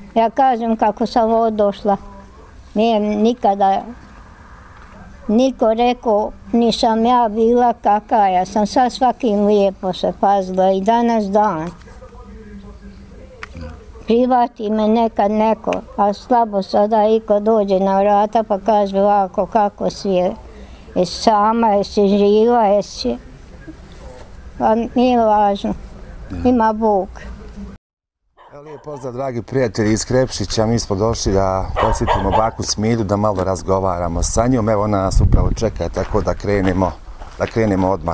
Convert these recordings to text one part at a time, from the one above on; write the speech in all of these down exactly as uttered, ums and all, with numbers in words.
Ja kažem kako sam odošla, nije nikada niko rekao, nisam ja bila kakva, ja sam sa svakim lijepo se pazila i danas dan. Privati me nekad neko, a slabo sada iko dođe na vrata pa kaže ovako kako si je, jesi sama, jesi živa, jesi... Pa nije važno, ima Bog. Lijep pozdrav dragi prijatelji iz Krepšića, mi smo došli da posjetimo baku Smilju, da malo razgovaramo sa njom. Evo ona nas upravo čeka, tako da krenemo, da krenemo odmah.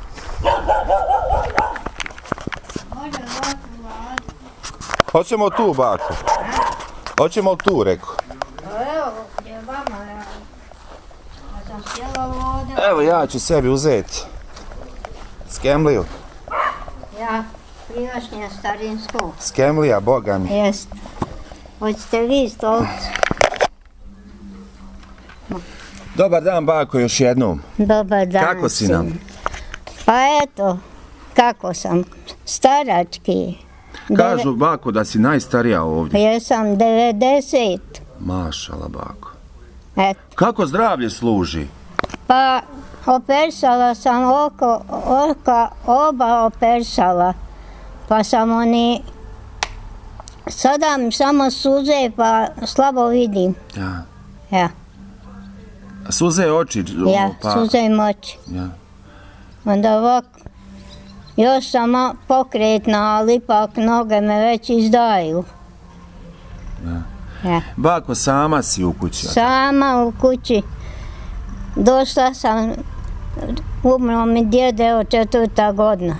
Hoćemo tu, bako? Hoćemo tu, rekao. Evo, gdje vama, ja sam sjela ovdje. Evo ja ću sebi uzeti skemliju. Ja, privašnja starinsku. Skemlija, boga mi. Jest. Hoćete vi stolcu? Dobar dan, bako, još jednom. Dobar dan. Kako si nam? Pa eto, kako sam, starački. Kažu, bako, da si najstarija ovdje. Jesam devedeset. Mašala, bako. Eto. Kako zdravlje služi? Pa, opersala sam oko, oka oba opersala. Pa sam oni, sada mi samo suze pa slabo vidim. Ja. Ja. A suze oči? Ja, pa... suze im oči. Ja. Onda ovako, još sam pokretna, ali ipak noge me već izdaju. Ja. Ja. Bako, sama si u kući? Sama u kući. Došla sam, umro mi djede od četvrta godina.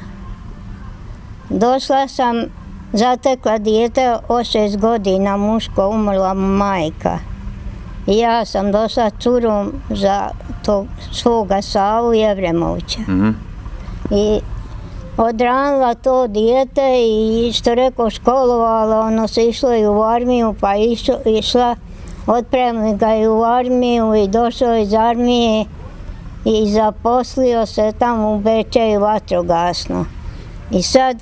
Došla sam, zatekla dijete od šest godina, muško, umrla mu majka. I ja sam došla curom za tog svoga Savu Jevremovića. Mm-hmm. I odranila to dijete i što rekao školovala, ono se išlo i u armiju, pa išlo, išla, otpremili ga i u armiju i došao iz armije i zaposlio se tamo u Bečeju vatrogasno. I sad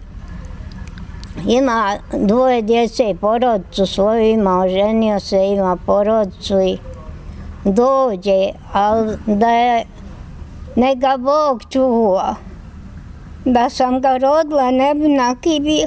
ima dvoje djece i porodicu svoju, ima, oženio se, ima porodicu i dođe, ali da je neka Bog čuva. Da sam ga rodila, ne bi naki bio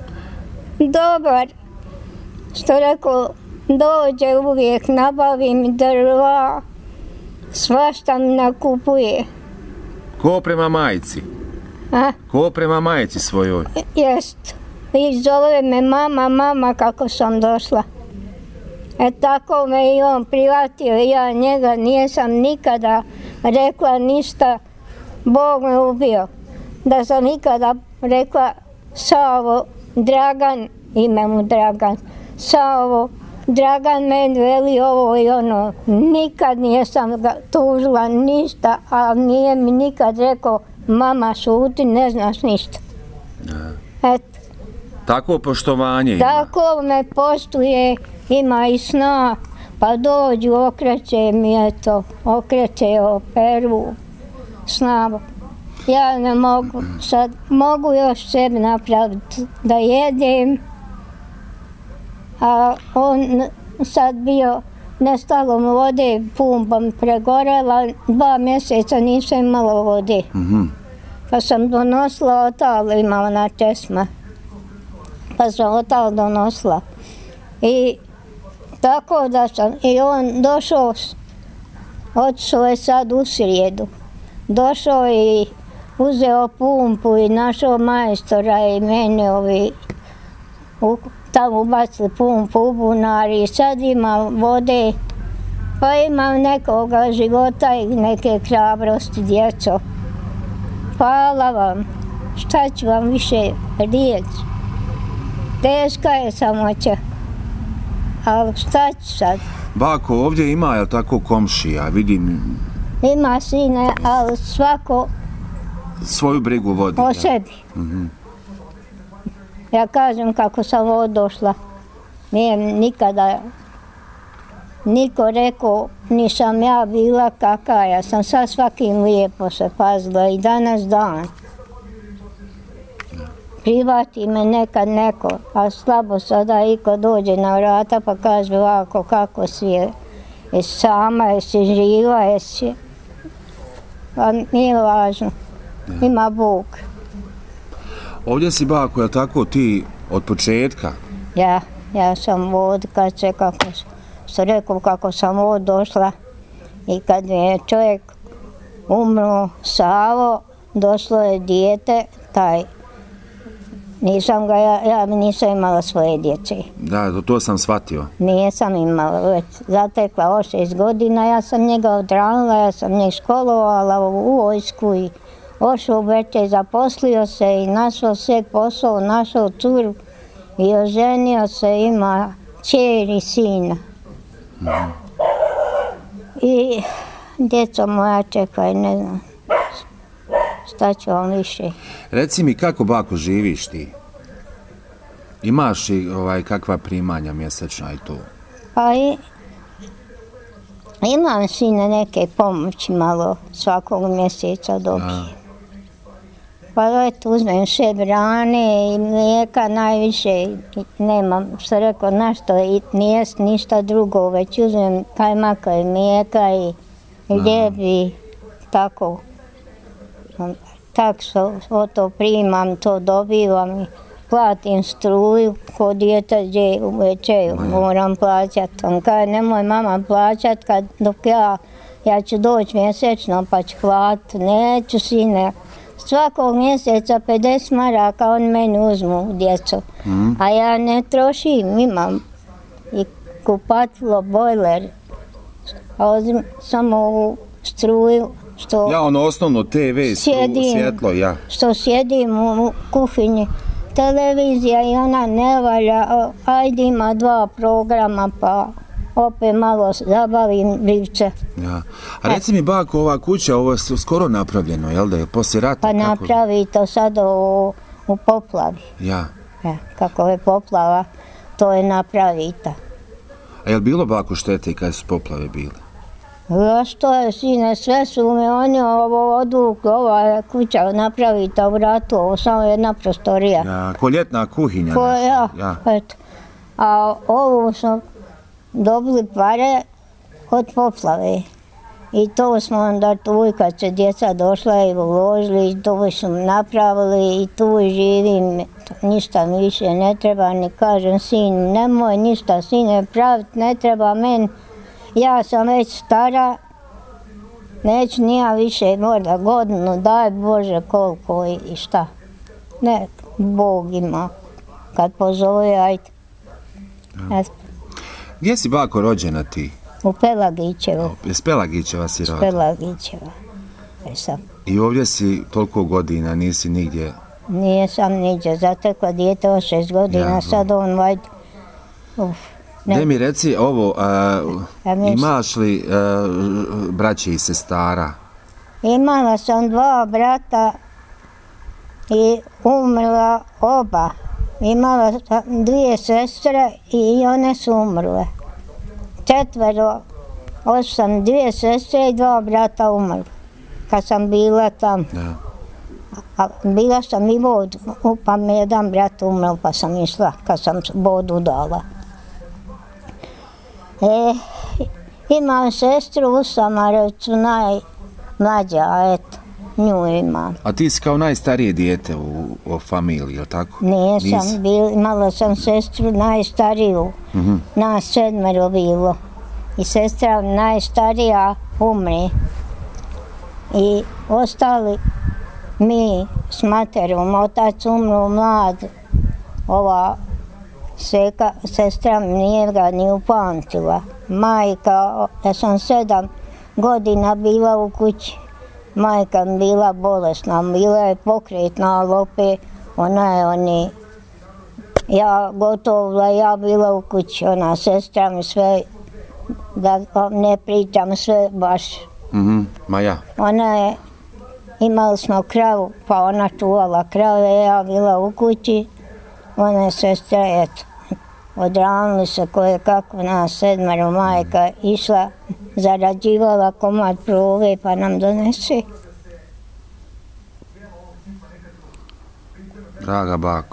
dobar. Što rekao, dođe uvijek, nabavi mi drva, svašta mi nakupuje. Ko prema majci? A? Ko prema majci svojoj? Jest. I zove me mama, mama kako sam došla. E tako me i on prihvatio, ja njega nisam nikada rekla ništa, Bog me ubio. Da sam nikada rekla Savo, Dragan, ime mu Dragan, Savo, Dragan meni veli ovo i ono, nikad nisam ga tužila ništa, a nije mi nikad rekao mama šuti, ne znaš ništa. Eto. Tako poštovanje ima? Tako me poštuje, ima i sna, pa dođu, okreće mi eto, okreće operu, snabu. Ja ne mogu, sad mogu još sebi napraviti da jedem, a on sad bio nestalo mu vode, pumpa mi pregorela, dva mjeseca nisam imala vode. Mm-hmm. Pa sam donosila otal, ima ona česma, pa sam otal donosila. I tako da sam, i on došao, otišao je sad u srijedu, došao i uzeo pumpu i našao majstora i mene ovi u, tamo ubacili pumpu u bunari i sad ima vode, pa imam nekoga života i neke hrabrosti, djeco. Hvala vam, šta ću vam više riječi. Teška je samoća, ali šta ću sad? Bako, ovdje ima, jel tako, komšija, vidim... Ima sine, ali svako... Svoju brigu vodi. O sebi. Mm-hmm. Ja kažem kako sam odošla, nije nikada niko rekao, nisam ja bila kakva, ja sam sa svakim lijepo se pazila i danas dan. privati me nekad neko, a slabo sada iko dođe na vrata pa kaže ovako kako si je, jesi sama, jesi živa, jesi, a nije važno, ima Bog. Ovdje si bako, je tako ti od početka? Ja, ja sam od kad se, kako što rekao, kako sam od došla i kad mi je čovjek umro, Savo, došlo je dijete, taj, nisam ga, ja, ja nisam imala svoje djece. Da, to sam shvatio. Nisam imala, već zatekla o šest godina, ja sam njega odranila, ja sam njeg školovala u vojsku i ošao u Beče, zaposlio se i našao sve posao, našao curu i oženio se, ima čer i sina. Mm. I djeco moja čekaj, ne znam, šta ću vam više. Reci mi kako bako živiš ti? Imaš i ovaj, kakva primanja mjesečna i to? Pa i, imam sine neke pomoći malo svakog mjeseca dobijem. Pa eto uzmem še brane i mlijeka najviše, nemam što rekao našto nijest ništa drugo, već uzmem kajmaka i mlijeka i ljeb i tako. Tak što to primam, to dobivam i platim struju, ko dijete gdje u večeju moram plaćati. On kaže nemoj mama plaćati kad dok ja, ja ću doći mjesečno pa ću platiti, neću sine. Svakog mjeseca pedeset maraka on meni uzmu djecu, mm. a ja ne trošim, imam i kupatilo, bojler, a uzim samo u struju. Što ja, ono osnovno te ve, svjetlo, ja. Što sjedim u kuhinji, televizija i ona ne valja, ajde ima dva programa pa opet malo zabavim bivče. Ja. A reci mi bako, ova kuća, ovo je skoro napravljeno, jel da je poslije rata? Pa napravi to sad u, u poplavi. Ja. Ja. Kako je poplava, to je napravita. A je li bilo bako štete kada su poplave bile? Ja što je, sine, sve su mi oni ovo odvukli, ova kuća napravita u ratu, ovo samo jedna prostorija. Ja, ko ljetna kuhinja. Ko, ja, ja. Eto. A ovo smo dobili pare od poplave. I to smo onda tu, kad se djeca došla i uložili, i to smo napravili i tu živim. Ništa mi više ne treba, ni kažem sin, nemoj ništa sine praviti, ne treba meni. Ja sam već stara, neću nija više, možda godinu, daj Bože koliko i šta. Ne, Bog ima, kad pozove, ajde. Eto. Gdje si bako rođena ti? U Pelagićevu. S Pelagićeva si rođena? S Pelagićeva. E sam. I ovdje si toliko godina, nisi nigdje? Nisam nigdje, zatekla dijete od šest godina, ja, sad on vajde. Uf. Gdje mi reci ovo, a, ja imaš li a, braće i sestara? Imala sam dva brata i umrla oba. Imala sam dvije sestre i one su umrle. Četvero, osam, dvije sestre i dva brata umrli. Kad sam bila tam. Ja. A bila sam i vodu, pa mi jedan brat umrl pa sam išla kad sam vodu dala. E, imam sestru u Samarevcu, najmlađa, eto, nju imam. A ti si kao najstarije dijete u, u familiji, je li tako? Nisam, bil, imala sam sestru najstariju, mm-hmm. nas sedmero bilo. I sestra najstarija umre. I ostali mi s materom, otac umro mlad, ova Seka, sestra nije ga ni upamtila. Majka, ja sam sedam godina bila u kući. Majka mi bila bolesna, bila je pokretna, ali opet ona je oni... Ja gotovila, ja bila u kući, ona sestra mi sve, da ne pričam sve baš. Mhm, ma ja. Ona je, imali smo kravu, pa ona čuvala krave, ja bila u kući. Ona je sestra, eto, odranili se koje kako nas sedmero, majka išla, zarađivala komad prove pa nam donese. Draga bako.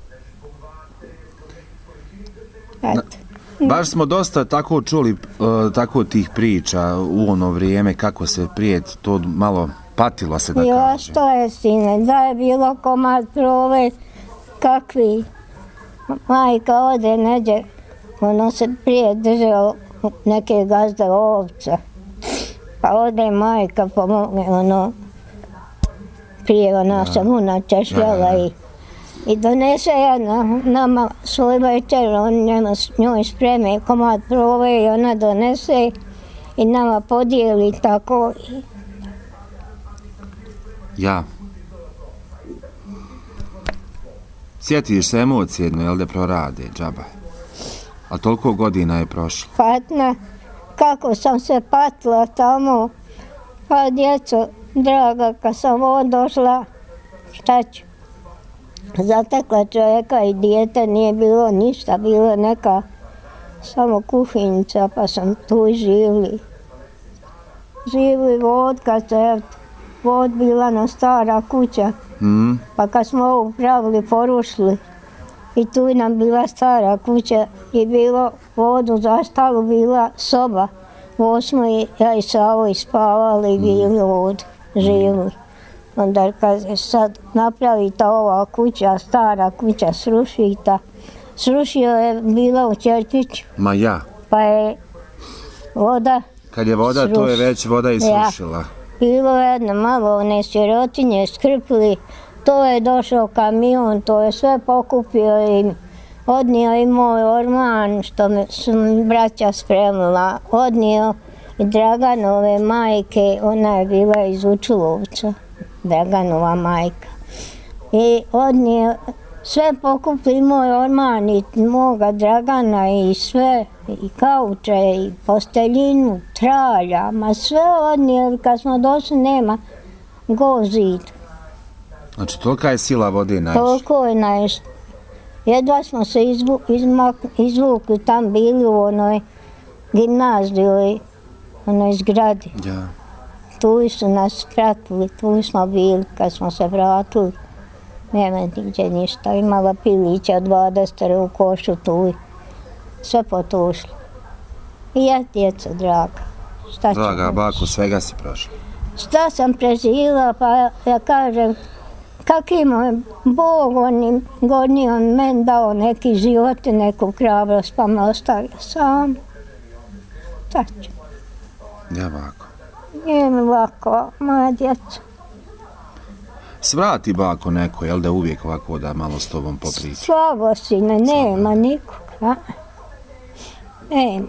Eto. Baš smo dosta tako čuli, uh, tako tih priča u ono vrijeme, kako se prije to malo patilo se da I kaže. što je, sine, da je bilo komad prove, kakvi. Majka ode neđe, ono se prije držalo neke gazde ovca. Pa ode majka pomogne, ono, prije ona sam ona češljala i I donese jedna nama svoj večer, on njema, njoj spreme komad prove i ona donese i nama podijeli tako. Ja. Sjetiš se emocije jedno, jel da prorade, džaba? A toliko godina je prošlo. Patna, kako sam se patila tamo, pa djeco, draga, kad sam ovo došla, šta ću? Zatekla čovjeka i dijete, nije bilo ništa, bilo neka samo kuhinjica, pa sam tu i živli. Živli vod, kad se vod bila na stara kuća, Mm. pa kad smo ovo pravili, porušili. I tu je nam bila stara kuća i bilo vodu zastalu, bila soba. Ovo smo i ja i Savo ispavali i bili vodu, živli. Onda kad se sad napravita ova kuća, stara kuća srušita, srušio je bila u Čerpiću, Ma ja. pa je voda Kad je voda, sruš- to je već voda i srušila. Ja. Bilo je jedno malo one sirotinje skrpili, to je došao kamion, to je sve pokupio i odnio i moj orman što me su mi braća spremila, odnio i Draganove majke, ona je bila iz Učulovca, Draganova majka. I odnio, sve pokupili moj orman i moga Dragana i sve, i kauče, i posteljinu, tralja, ma sve odnijeli, kad smo došli nema go zid. Znači, tolika je sila vode naišla. Toliko je naišla. Jedva smo se izvu, izmak, izvukli, tam bili u onoj gimnaziji, onoj zgradi. Ja. Tu su nas pratili, tu smo bili kad smo se vratili. Nema nigdje ništa, imala pilića dvadeset u košu tu i sve potušlo. I ja, djeco draga, šta ću Draga reći? bako, svega si prošla. Šta sam preživjela, pa ja kažem, kak ima Bog onim gornji, on meni dao neki život i neku hrabrost, pa me ostavio sam. Šta ću? Ja bako. Nije mi lako, moja djeca. Svrati bako neko, jel da uvijek ovako da malo s tobom popriča. Slabo sine, nema nikog, a? Nema.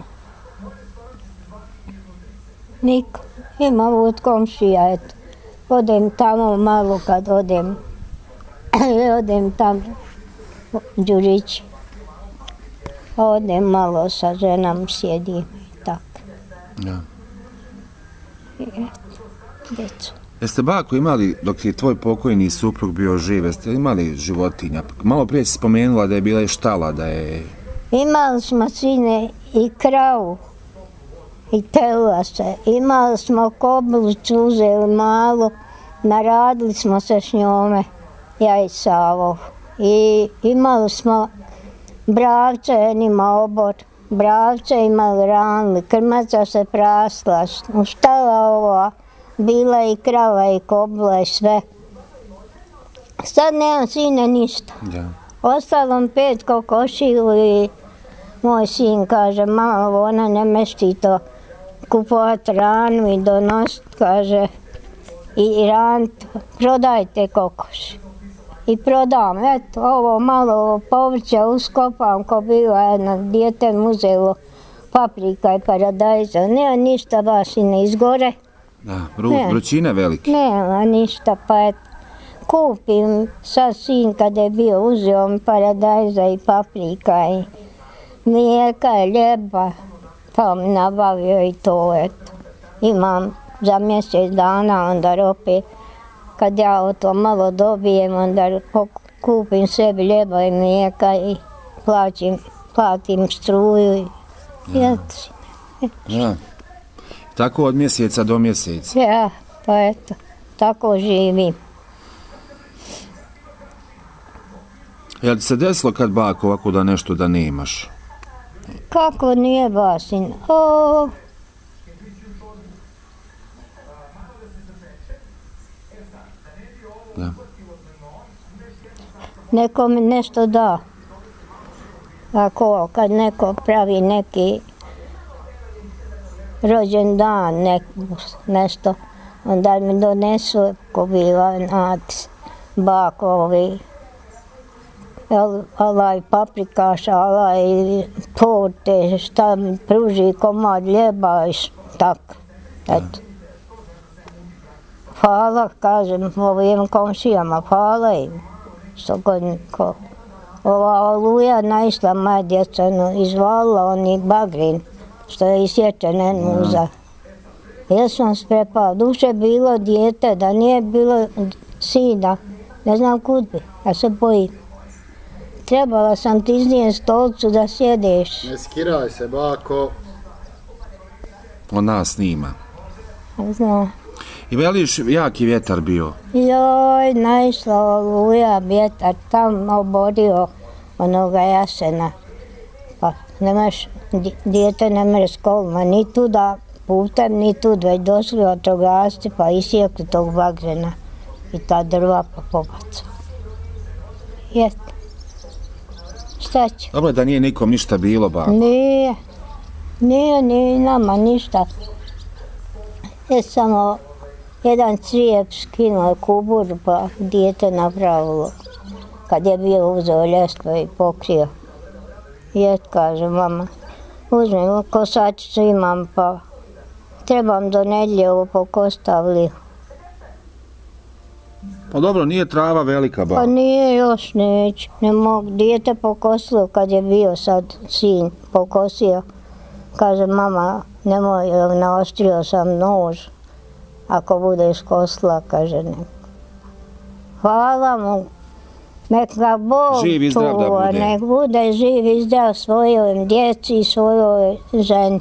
Niko. Ima od komšija, eto. Odem tamo malo kad odem. Odem tamo u Đurići. Odem malo sa ženom, sjedim i tako. Ja. I eto, djeco. Jeste bako imali, dok je tvoj pokojni suprug bio živ, jeste imali životinja? Malo prije si spomenula da je bila i štala, da je... Imali smo sine i kravu, i telase. Imali smo koblicu, uzeli malu, naradili smo se s njome, ja i Savo. I imali smo bravce, nima obor, bravce imali ranili, krmaca se prasla, štala ova, bila i krava i kobla i sve. Sad nemam sine ništa. Ja. Ostalom pet kokošiju i moj sin kaže, mama, ona ne mešti to kupovat ranu i donost, kaže, i ran, prodajte kokoši. I prodam, eto, ovo malo povrća uskopam, ko bila jedna, dijete mu uzelo paprika i paradajza, nema ništa baš i ne izgore. Da, vru, Ne. vrućine velike. Nema ništa, pa eto, kupim, sad sin kada je bio uzeo mi paradajza i paprika i mlijeka i ljeba, pa mi nabavio i to, eto. Imam za mjesec dana, onda opet, kad ja to malo dobijem, onda kupim sebi ljeba i mlijeka i plaćim, platim struju i eto. Ja. Tako od mjeseca do mjeseca. Ja, pa eto, tako živim. Jel ti se desilo kad bako ovako da nešto da nemaš? Kako nije basin? O, Da. neko mi nešto da. Ako kad neko pravi neki rođendan, nek, nešto, onda mi donesu ko bila natpis bakovi, alaj paprikaša, alaj torte, šta mi pruži komad ljeba i tako. Eto. Hvala, kažem ovim komšijama, hvala im. Što god niko. Ova oluja naišla moja djeca, no, izvalila oni bagrin, što je isječen en muza. Ja sam sprepao, duše bilo dijete, da nije bilo sina, ne znam kud bi, ja se bojim. Trebala sam ti iznijet stolcu da sjedeš. Ne skiraj se, bako. On nas snima. Znam. I veliš, jaki vjetar bio? Joj, naišla oluja, vjetar, tam oborio onoga jasena. Pa nemaš, dijete ne mere s kolima, ni tuda putem, ni tud, već došli vatrogasci pa isjekli tog bagrena i ta drva pa pobaca. Jet. Šta će? Dobro da nije nikom ništa bilo, bako. Nije, nije ni nama ništa. Je samo jedan crijep skinuo kubur pa dijete napravilo. Kad je bio uzeo ljestvo i pokrio. Jet, kaže mama, uzmem kosačicu imam pa trebam do nedjelje ovo pokostavili. Pa dobro, nije trava velika, bako. Pa nije još neće, ne mogu. Dijete pokosilo kad je bio sad sin pokosio. Kaže mama, nemoj, naostrio sam nož. Ako budeš kosila, kaže ne. Hvala mu, nek ga Bog živ i zdrav da čuva, bude. nek bude živ i zdrav svojoj djeci i svojoj ženi.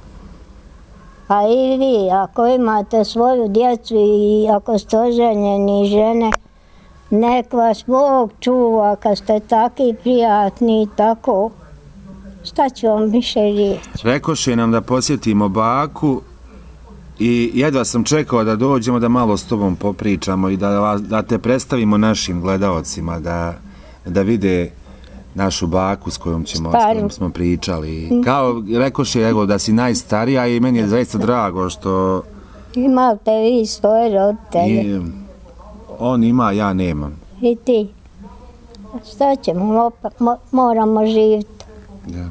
A i vi, ako imate svoju djecu i ako ste oženjeni žene, nek vas Bog čuva kad ste taki prijatni i tako. Šta ću vam više riječi? Rekoše nam da posjetimo baku i jedva sam čekao da dođemo da malo s tobom popričamo i da, vas, da te predstavimo našim gledaocima, da, da vide našu baku s kojom, ćemo, s kojom smo pričali. Kao rekoše, evo, da si najstarija i meni je zaista drago što... Imate vi svoje roditelje. I, on ima, ja nemam. I ti. Šta ćemo, mo, moramo živjeti. Ja.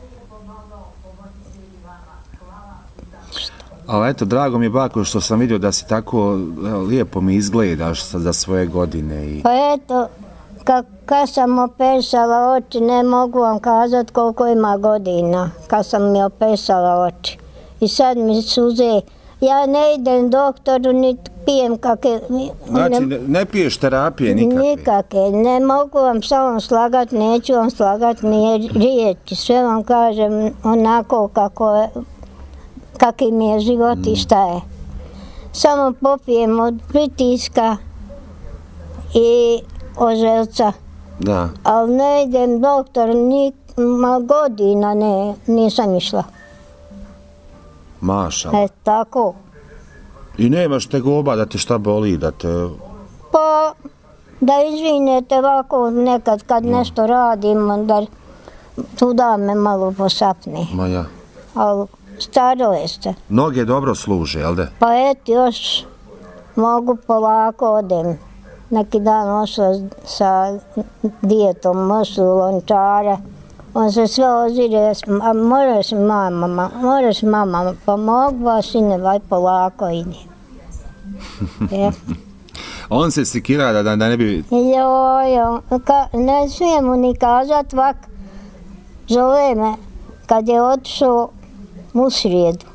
Ali eto, drago mi je, bako, što sam vidio da si tako evo, lijepo mi izgledaš za svoje godine. I... Pa eto, kad ka sam opesala oči, ne mogu vam kazati koliko ima godina, kad sam mi opesala oči. I sad mi suze, ja ne idem doktoru, niti pijem kakve... Znači, ne, ne piješ terapije nikakve? Nikakve, ne mogu vam samo slagat, neću vam slagat ni riječi, sve vam kažem onako kako je, kakvi mi je život i šta je. Samo popijem od pritiska i oželca. Da. Ali ne idem doktor, ni ma godina ne, nisam išla. Mašala. E, tako. I nemaš tegoba da te šta boli, da te... Pa, da izvinete ovako nekad kad nešto radim, onda tuda me malo posapne. Ma ja. Ali staro je se. Noge dobro služe, jel de? Pa eto, još mogu polako odem. Neki dan ošla sa dijetom, ošla u Lončare. On se sve ozire, a moraš mama, moraš mama, pa mogu vas sine, vaj polako ide. Je. On se sikira da, da ne bi... Joj, ka, ne smijem mu ni kazat vak, zove me kad je otišao u srijedu.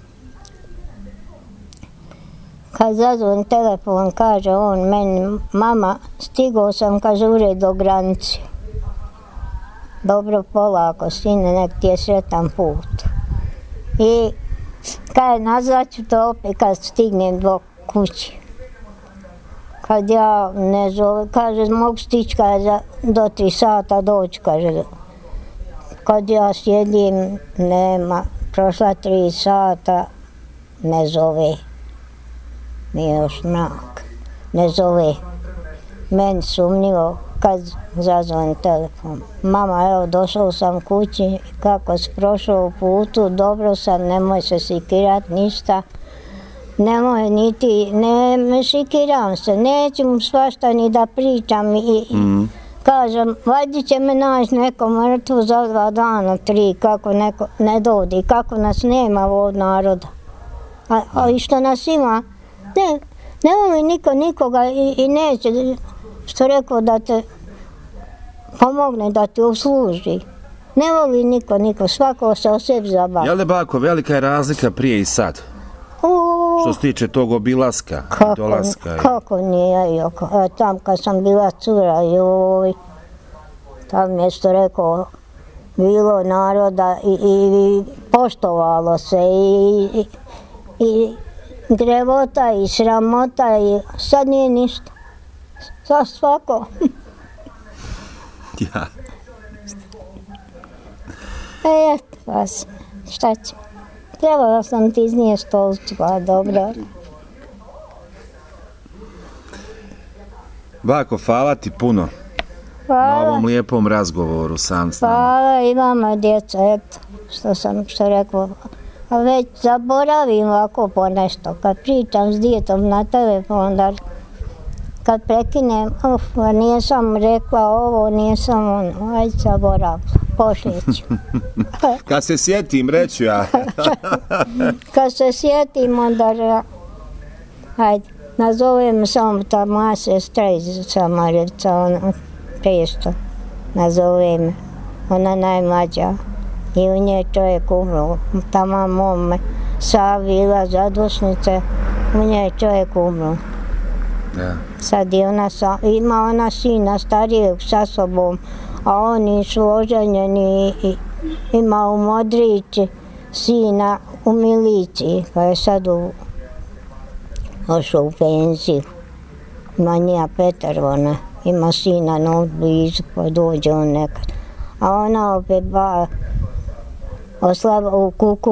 Kad zazvon telefon, kaže on meni, mama, stigao sam, kaže, ured do granice. Dobro, polako, sine, nek ti je sretan put. I kaže, nazvat ću to opet kad stignem do kući. kad ja ne zove, kaže, mogu stići za do tri sata doći, kaže. Kad ja sjedim, nema, prošla tri sata, ne zove. Nije još mrak, ne zove. Meni sumnjivo kad zazvoni telefon. Mama, evo, došao sam kući, kako si prošao u putu, dobro sam, nemoj se sikirat, ništa. Nemoj niti, ne sikiram se, neću mu svašta ni da pričam i mm. kažem, valjda će me naći neko mrtvo za dva dana, tri, kako neko ne dodi, kako nas nema od naroda. A, a i što nas ima, ne, ne voli niko nikoga i, i neće, što rekao da te pomogne, da ti usluži. Ne voli niko, niko, svako se o sebi zabavi. Jel' bako, velika je razlika prije i sad? U, što se tiče tog obilaska kako, i dolaska? Kako nije, joko. E, tam kad sam bila cura, joj, tam je što rekao, bilo naroda i, i poštovalo se i, i, i drevota i sramota i sad nije ništa. Sad svako. Ja. E, eto vas, šta će. Trebala sam ti iznije stolicu, a dobro. Bako, hvala ti puno Hvala. Na ovom lijepom razgovoru sam s nama. Hvala i vama, djeca, eto, što sam što rekao. A već zaboravim ovako po nešto. Kad pričam s djetom na telefon, da kad prekinem, uf, nisam rekla ovo, nisam ono, ajde zaboravila, pošlijeću. Kad se sjetim, reću ja. Kad se sjetim, onda, ajde, nazovem samo ta moja sestra iz Samarevca, ona Presto, nazovem, ona najmlađa. I u nje čovjek umro, tamo mome Savila zadušnice, u nje čovjek umro. Ja. Sad je ona, ima ona sina starijeg sa sobom, a oni su oženjeni i ima u Modrići sina u miliciji, pa je sad u, ošao u penziju. Ima nija Petar, ona ima sina na blizu, pa dođe on nekad. A ona opet ba, oslava u kuku,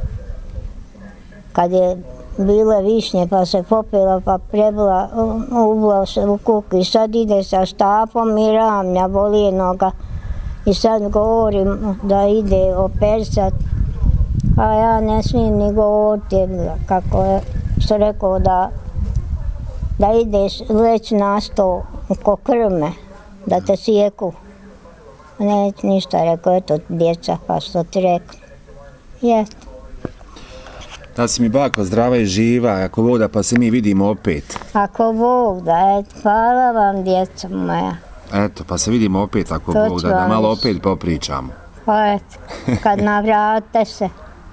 kad je bile višnje pa se popila pa prebila, ubila se u kuku i sad ide sa štapom i ramlja, boli je noga. I sad govorim da ide operisat, a ja ne smijem ni govoriti, kako je, što rekao da, da ideš leć na sto ko krme, da te sjeku. Neće ništa, rekao, eto djeca, pa što ti rekao. Jeste. Da si mi bako zdrava i živa, ako Bog da, pa se mi vidimo opet. Ako Bog da, eto, hvala vam djeca moja. Eto, pa se vidimo opet ako To Bog da, da malo opet popričamo. Pa eto, kad navrate se.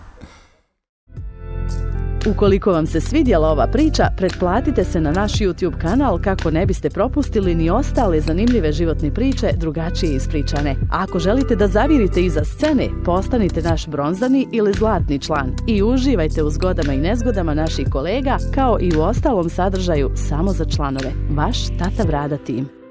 Ukoliko vam se svidjela ova priča, pretplatite se na naš YouTube kanal kako ne biste propustili ni ostale zanimljive životne priče drugačije ispričane. A ako želite da zavirite iza scene, postanite naš bronzani ili zlatni član i uživajte u zgodama i nezgodama naših kolega, kao i u ostalom sadržaju samo za članove. Vaš Tata Brada tim.